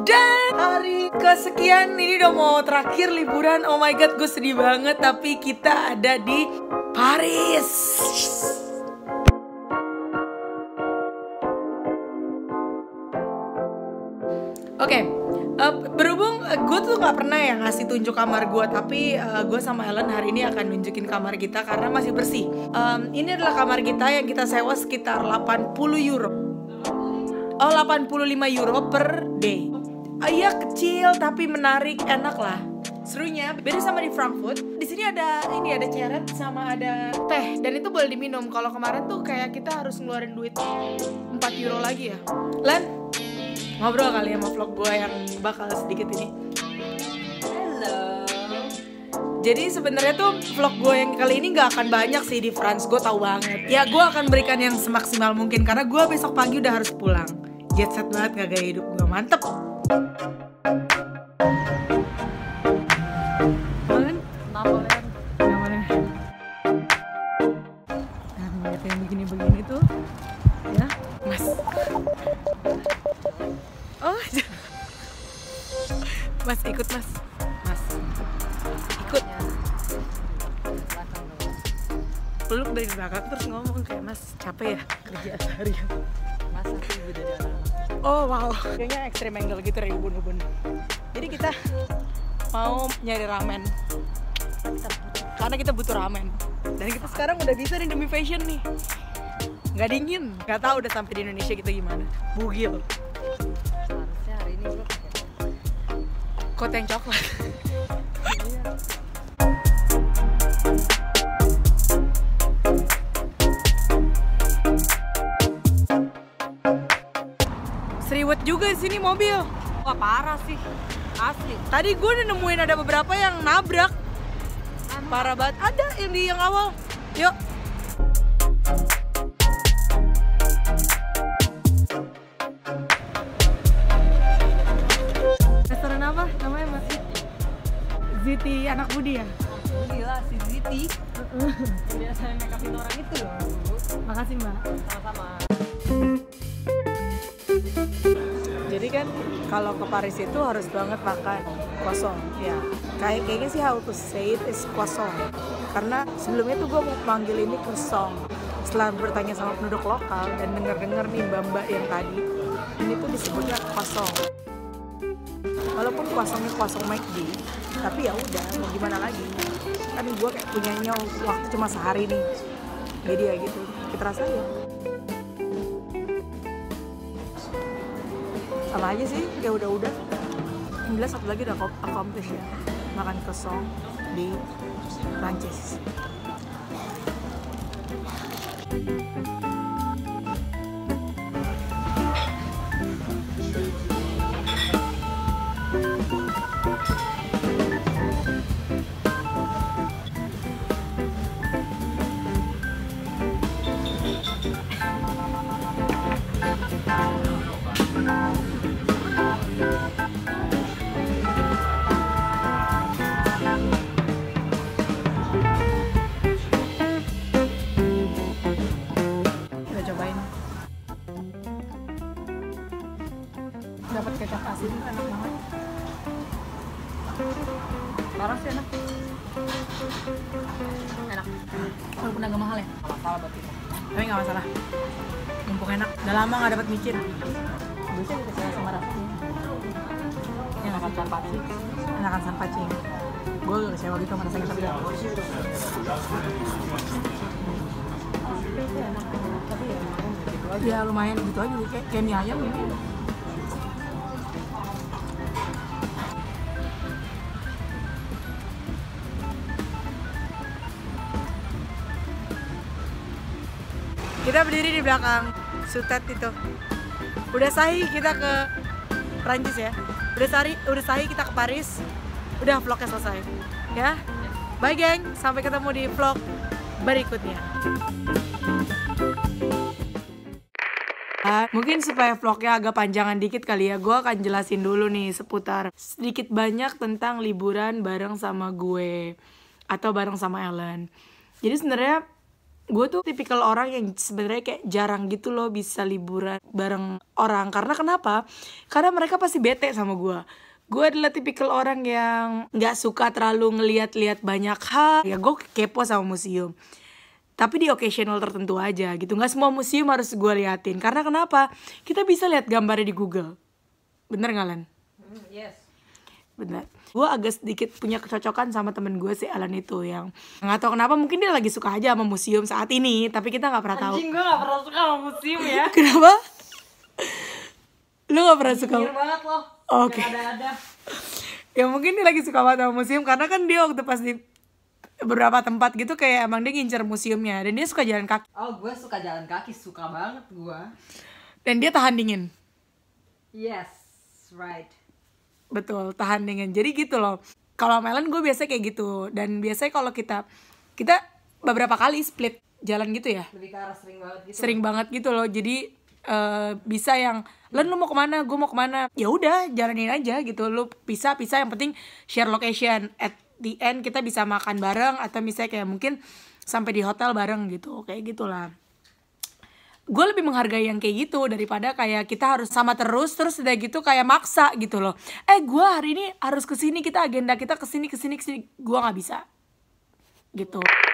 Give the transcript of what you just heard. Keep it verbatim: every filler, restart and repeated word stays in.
Dan hari kesekian ini udah mau terakhir liburan. Oh my god, gue sedih banget. Tapi kita ada di Paris. Oke, okay, uh, berhubung uh, gue tuh gak pernah ya ngasih tunjuk kamar gue. Tapi uh, gue sama Ellen hari ini akan nunjukin kamar kita karena masih bersih. um, Ini adalah kamar kita yang kita sewa sekitar delapan puluh euro. Oh, delapan puluh lima euro per day. uh, Iya kecil tapi menarik, enak lah. Serunya beda sama di Frankfurt. Di sini ada ini, ada ceret sama ada teh. Dan itu boleh diminum. Kalau kemarin tuh kayak kita harus ngeluarin duit empat euro lagi ya. Len, ngobrol kali sama vlog gue yang bakal sedikit ini. Halo. Jadi sebenarnya tuh vlog gue yang kali ini gak akan banyak sih di France. Gue tahu banget. Ya gue akan berikan yang semaksimal mungkin karena gue besok pagi udah harus pulang. Jet set banget gak gaya hidup gue, mantep. Kenapa Len? Kenapa Len? Nah ngeliat yang begini-begini tuh ya mas. Oh, mas ikut mas, mas ikut. Peluk dari belakang terus ngomong kayak mas capek ya kerja seharian. Mas aku ibu dari anak-anak. Oh wow, kayaknya extreme angle gitu dari ubun-ubun. Jadi kita mau nyari ramen karena kita butuh ramen. Dan kita sekarang udah bisa nih demi fashion nih. Nggak dingin, nggak tahu udah sampai di Indonesia kita gimana. Bugil. Kot yang coklat. Seriwet juga di sini mobil. Wah parah sih, asli. Tadi gue udah nemuin ada beberapa yang nabrak. Parah banget. Ada yang di yang awal. Yuk. Restoran apa namanya Mas? Ziti anak Budi ya? Gila si Ziti. Biasanya make upin orang itu loh. Makasih Mbak. Sama-sama. Jadi kan kalau ke Paris itu harus banget makan croissant ya. Kayak kayaknya sih how to say it is croissant. Karena sebelumnya tuh gue mau panggil ini croissant. Setelah bertanya sama penduduk lokal dan denger-denger nih mbak-mbak yang tadi, ini tuh disebutnya croissant. Walaupun croissantnya croissant McD, tapi ya udah mau gimana lagi. Kan gue kayak punyanya waktu cuma sehari nih. Jadi ya gitu, kita rasain. Sama aja sih, kayak udah-udah. Yang jelas satu lagi udah accomplish ya, makan croissant di Prancis. Dapat kecap asin enak banget. Parah sih enak. Enak. Walaupun agak mahal ya. Gak masalah buat kita. Tapi nggak masalah. Mumpung enak. Udah lama nggak dapat micin. Bisa dikasih sama rasanya. Enakan San Pacing. Enakan San Pacing. Gue gak kecewa gitu sama rasanya tapi ya. Enak. Tapi ya gitu aja. Ya lumayan gitu aja kayak kayak mie ayam gitu. Kita berdiri di belakang Sutet itu. Udah sahih kita ke Prancis ya. Udah sahih, udah sahih kita ke Paris. Udah vlognya selesai. Ya. Bye geng, sampai ketemu di vlog berikutnya. Uh, mungkin supaya vlognya agak panjangan dikit kali ya, gue akan jelasin dulu nih seputar sedikit banyak tentang liburan bareng sama gue atau bareng sama Ellen. Jadi sebenarnya gue tuh tipikal orang yang sebenarnya kayak jarang gitu loh bisa liburan bareng orang. Karena kenapa? Karena mereka pasti bete sama gue. Gue adalah tipikal orang yang nggak suka terlalu ngeliat-liat banyak hal. Ya gue kepo sama museum, tapi di occasional tertentu aja gitu. Nggak semua museum harus gue liatin. Karena kenapa? Kita bisa lihat gambarnya di Google. Bener nggak, Len? Mm, yes. Bener. Gue agak sedikit punya kecocokan sama temen gue si Alan itu, yang nggak tahu kenapa, mungkin dia lagi suka aja sama museum saat ini, tapi kita nggak pernah tahu. Anjing, gue gak pernah suka sama museum ya. Kenapa? Lu gak pernah suka? Nyinyir banget loh. Oke. Gak ada-ada. Ya mungkin dia lagi suka banget sama museum karena kan dia waktu pas di beberapa tempat gitu kayak emang dia ngincer museumnya, dan dia suka jalan kaki. Oh, gue suka jalan kaki, suka banget gue. Dan dia tahan dingin. Yes, right. Betul, tahan dingin. Jadi gitu loh. Kalau Melen gue biasa kayak gitu. Dan biasanya kalau kita kita beberapa kali split jalan gitu ya. Lebih ke arah sering banget gitu. Sering banget gitu loh. Jadi uh, bisa yang Len lu mau kemana, gue mau kemana. Ya udah jalanin aja gitu. Lu pisah-pisah, yang penting share location. At the end kita bisa makan bareng, atau misalnya kayak mungkin sampai di hotel bareng gitu. Kayak gitulah. Gue lebih menghargai yang kayak gitu daripada kayak kita harus sama terus terus udah gitu kayak maksa gitu loh. Eh gue hari ini harus kesini, kita agenda kita kesini kesini kesini. Gue nggak bisa gitu.